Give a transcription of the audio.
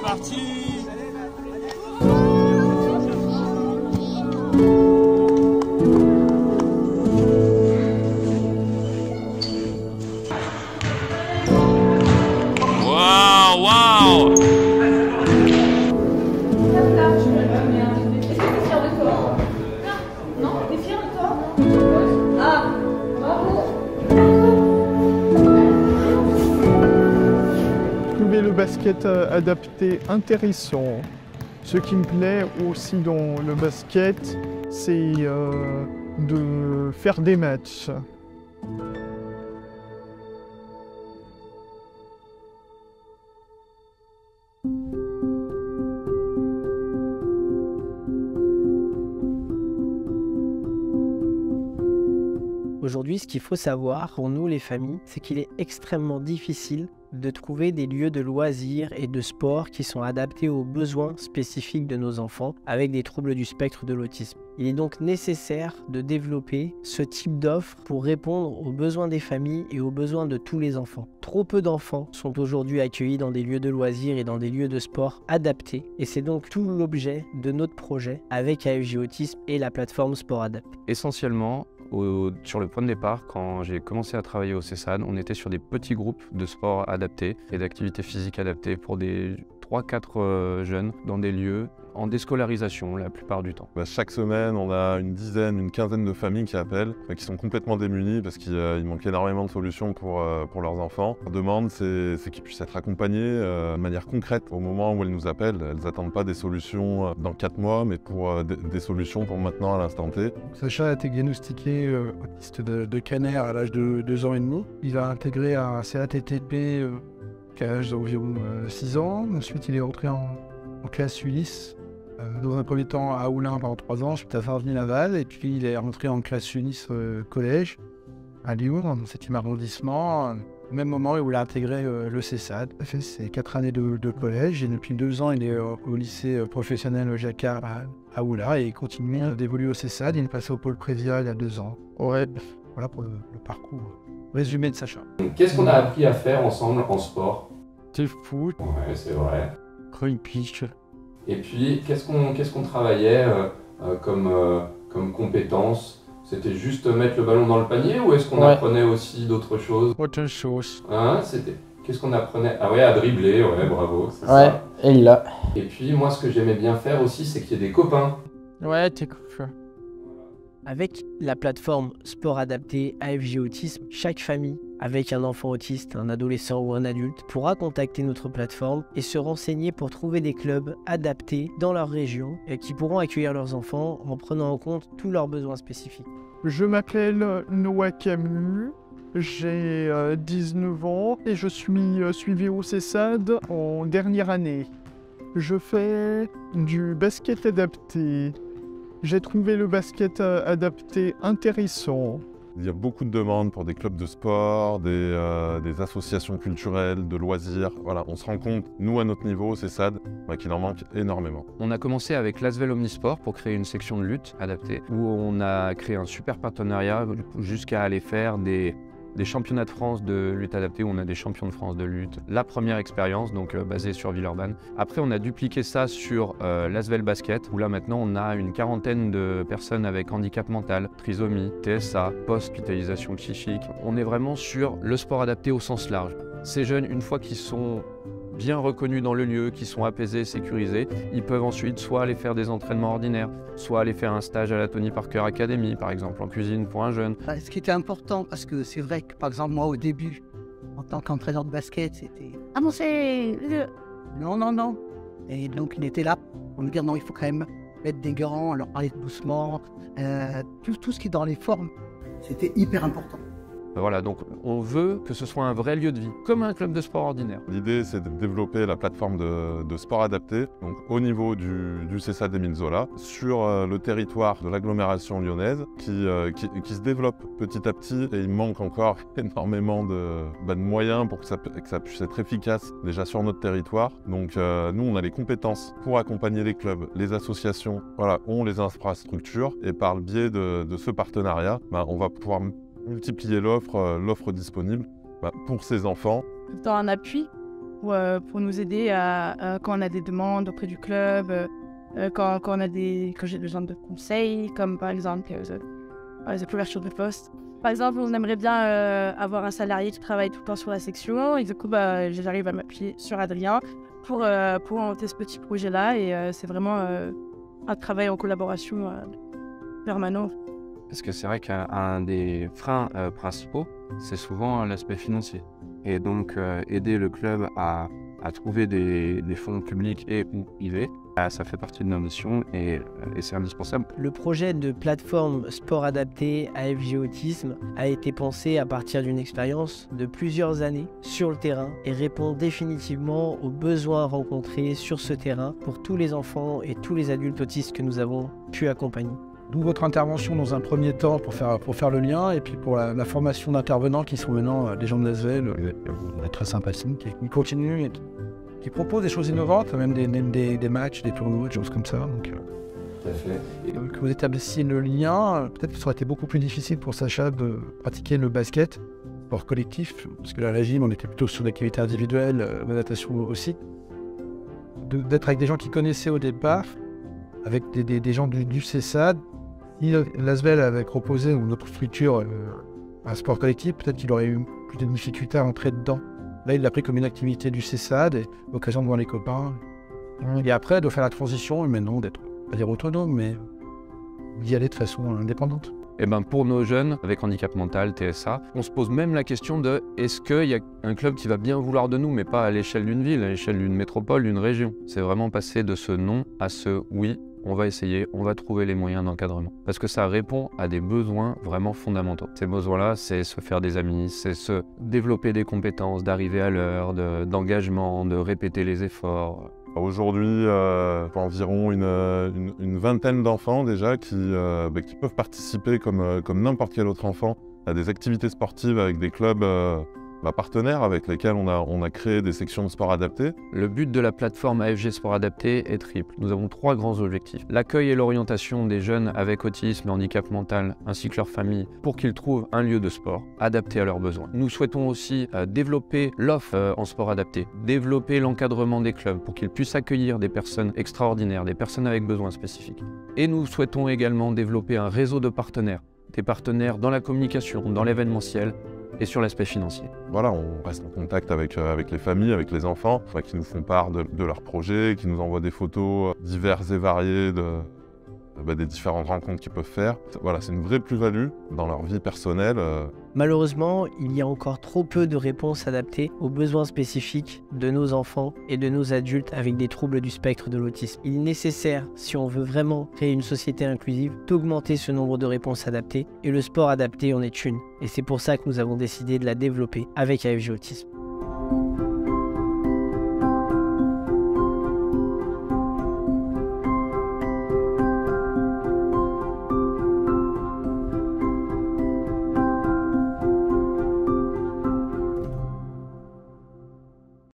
parti. Waouh, waouh. Trouver le basket adapté intéressant. Ce qui me plaît aussi dans le basket, c'est de faire des matchs. Aujourd'hui, ce qu'il faut savoir pour nous les familles, c'est qu'il est extrêmement difficile de trouver des lieux de loisirs et de sport qui sont adaptés aux besoins spécifiques de nos enfants avec des troubles du spectre de l'autisme. Il est donc nécessaire de développer ce type d'offre pour répondre aux besoins des familles et aux besoins de tous les enfants. Trop peu d'enfants sont aujourd'hui accueillis dans des lieux de loisirs et dans des lieux de sport adaptés et c'est donc tout l'objet de notre projet avec AFJ Autisme et la plateforme Sport Adapté. Essentiellement, sur le point de départ, quand j'ai commencé à travailler au CESAD, on était sur des petits groupes de sport adaptés et d'activités physiques adaptées pour des 3-4 jeunes dans des lieux en déscolarisation la plupart du temps. Chaque semaine, on a une dizaine, une quinzaine de familles qui appellent, qui sont complètement démunies parce qu'il manque énormément de solutions pour leurs enfants. Leur demande, c'est qu'ils puissent être accompagnés de manière concrète. Au moment où elles nous appellent, elles n'attendent pas des solutions dans 4 mois, mais pour des solutions pour maintenant à l'instant T. Sacha a été diagnostiqué autiste de Caner à l'âge de 2 ans et demi. Il a intégré un CATTP à l'âge d'environ 6 ans. Ensuite, il est rentré en classe Ulysse. Dans un premier temps à Oulin pendant 3 ans, ensuite à Farvigny-Laval, et puis il est rentré en classe Ulysse collège à Lyon, dans le 7e arrondissement, au même moment où il a intégré le CESAD. Il a fait ses 4 années de collège, et depuis 2 ans, il est au lycée professionnel Jacquard à Oulin, et il continue d'évoluer au CESAD. Il est passé au pôle Prévia il y a 2 ans. Ouais, voilà pour le parcours résumé de Sacha. Qu'est-ce qu'on a appris à faire ensemble en sport? Du foot. Ouais, c'est vrai. Rugby. Et puis, qu'est-ce qu'on travaillait comme compétences? C'était juste mettre le ballon dans le panier ou est-ce qu'on apprenait aussi d'autres choses? Autre chose. Hein, qu'est-ce qu'on apprenait? Ah ouais, à dribbler, ouais, bravo, c'est ça. Et là. Et puis, moi, ce que j'aimais bien faire aussi, c'est qu'il y ait des copains. Ouais, t'es copain. Avec la plateforme Sport Adapté AFJ Autisme, chaque famille avec un enfant autiste, un adolescent ou un adulte pourra contacter notre plateforme et se renseigner pour trouver des clubs adaptés dans leur région et qui pourront accueillir leurs enfants en prenant en compte tous leurs besoins spécifiques. Je m'appelle Noah Camus, j'ai 19 ans et je suis suivi au CESAD en dernière année. Je fais du basket adapté. J'ai trouvé le basket adapté intéressant. Il y a beaucoup de demandes pour des clubs de sport, des associations culturelles, de loisirs. Voilà, on se rend compte, nous à notre niveau, au CESAD, qu'il en manque énormément. On a commencé avec l'Asvel Omnisport pour créer une section de lutte adaptée, où on a créé un super partenariat jusqu'à aller faire des championnats de France de lutte adaptée, où on a des champions de France de lutte. La première expérience, donc basée sur Villeurbanne. Après, on a dupliqué ça sur l'Asvel Basket, où là maintenant on a une quarantaine de personnes avec handicap mental, trisomie, TSA, post-hospitalisation psychique. On est vraiment sur le sport adapté au sens large. Ces jeunes, une fois qu'ils sont bien reconnus dans le lieu, qui sont apaisés, sécurisés, ils peuvent ensuite soit aller faire des entraînements ordinaires, soit aller faire un stage à la Tony Parker Academy, par exemple en cuisine pour un jeune. Ce qui était important, parce que c'est vrai que par exemple moi au début, en tant qu'entraîneur de basket, c'était « Avancez !» Non, non, non. Et donc il était là pour nous dire non, il faut quand même mettre des gants, leur parler doucement, tout ce qui est dans les formes, c'était hyper important. Voilà, donc on veut que ce soit un vrai lieu de vie, comme un club de sport ordinaire. L'idée, c'est de développer la plateforme de sport adapté, donc au niveau du CESAD d'Émile Zola, sur le territoire de l'agglomération lyonnaise, qui se développe petit à petit, et il manque encore énormément de moyens pour que ça puisse être efficace déjà sur notre territoire. Donc nous, on a les compétences pour accompagner les clubs, les associations, voilà, ont les infrastructures, et par le biais de ce partenariat, on va pouvoir multiplier l'offre disponible pour ces enfants. Dans un appui pour nous aider quand on a des demandes auprès du club, quand j'ai besoin de conseils, comme par exemple les couvertures de poste. Par exemple, on aimerait bien avoir un salarié qui travaille tout le temps sur la section, et du coup, j'arrive à m'appuyer sur Adrien pour monter ce petit projet-là, et c'est vraiment un travail en collaboration permanent. Parce que c'est vrai qu'un des freins principaux, c'est souvent l'aspect financier. Et donc, aider le club à trouver des fonds publics et ou privés, ça fait partie de nos missions et c'est indispensable. Le projet de plateforme sport adapté AFJ Autisme a été pensé à partir d'une expérience de plusieurs années sur le terrain et répond définitivement aux besoins rencontrés sur ce terrain pour tous les enfants et tous les adultes autistes que nous avons pu accompagner. D'où votre intervention dans un premier temps pour faire le lien, et puis pour la formation d'intervenants qui sont maintenant des gens de Lasvel, très sympathiques, et qui continuent, et qui proposent des choses innovantes, même des matchs, des tournois, des choses comme ça. Donc, Tout à fait. et que vous établissiez le lien, peut-être que ça aurait été beaucoup plus difficile pour Sacha de pratiquer le basket, sport collectif, parce que là, à la gym, on était plutôt sur l'activité individuelle, la natation aussi. D'être avec des gens qui connaissaient au départ, avec des gens du CESAD. Si Lasvel avait proposé, ou notre structure, un sport collectif, peut-être qu'il aurait eu plus de difficultés à entrer dedans. Là, il l'a pris comme une activité du CESAD, et l'occasion de voir les copains. Et après, de faire la transition, et maintenant d'être, pas dire autonome, mais d'y aller de façon indépendante. Et ben pour nos jeunes avec handicap mental, TSA, on se pose même la question de est-ce qu'il y a un club qui va bien vouloir de nous, mais pas à l'échelle d'une ville, à l'échelle d'une métropole, d'une région. C'est vraiment passer de ce non à ce oui. On va essayer, on va trouver les moyens d'encadrement. Parce que ça répond à des besoins vraiment fondamentaux. Ces besoins-là, c'est se faire des amis, c'est se développer des compétences, d'arriver à l'heure, d'engagement, de répéter les efforts. Aujourd'hui, environ une vingtaine d'enfants déjà qui peuvent participer comme n'importe quel autre enfant à des activités sportives avec des clubs partenaires avec lesquels on a créé des sections de sport adapté. Le but de la plateforme AFG Sport Adapté est triple. Nous avons 3 grands objectifs. L'accueil et l'orientation des jeunes avec autisme et handicap mental, ainsi que leurs familles, pour qu'ils trouvent un lieu de sport adapté à leurs besoins. Nous souhaitons aussi développer l'offre en sport adapté, développer l'encadrement des clubs pour qu'ils puissent accueillir des personnes extraordinaires, des personnes avec besoins spécifiques. Et nous souhaitons également développer un réseau de partenaires, des partenaires dans la communication, dans l'événementiel, et sur l'aspect financier. Voilà, on reste en contact avec les familles, avec les enfants, qui nous font part de leurs projets, qui nous envoient des photos diverses et variées des différentes rencontres qu'ils peuvent faire. Voilà, c'est une vraie plus-value dans leur vie personnelle. Malheureusement, il y a encore trop peu de réponses adaptées aux besoins spécifiques de nos enfants et de nos adultes avec des troubles du spectre de l'autisme. Il est nécessaire, si on veut vraiment créer une société inclusive, d'augmenter ce nombre de réponses adaptées, et le sport adapté en est une. Et c'est pour ça que nous avons décidé de la développer avec AFG Autisme.